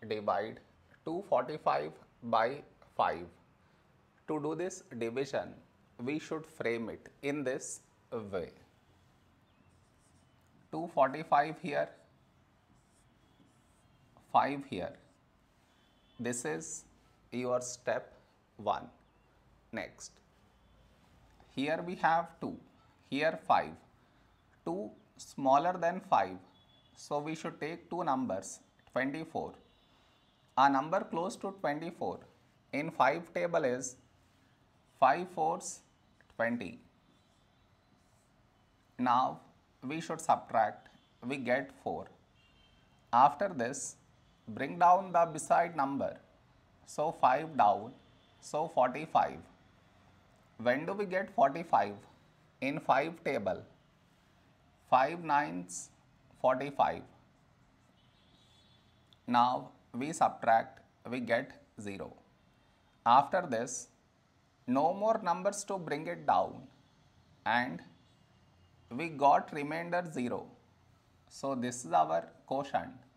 divide 245 by 5. To do this division, we should frame it in this way. 245 here, 5 here. This is your step 1. Next, here we have 2, here 5. 2 smaller than 5, so we should take two numbers, 24. A number close to 24 in 5 table is 5 fours 20. Now we should subtract, we get 4. After this, bring down the beside number, so 5 down, so 45. When do we get 45? In 5 table, 5 nines 45. Now we subtract, we get 0. After this, no more numbers to bring it down, and we got remainder 0. So this is our quotient.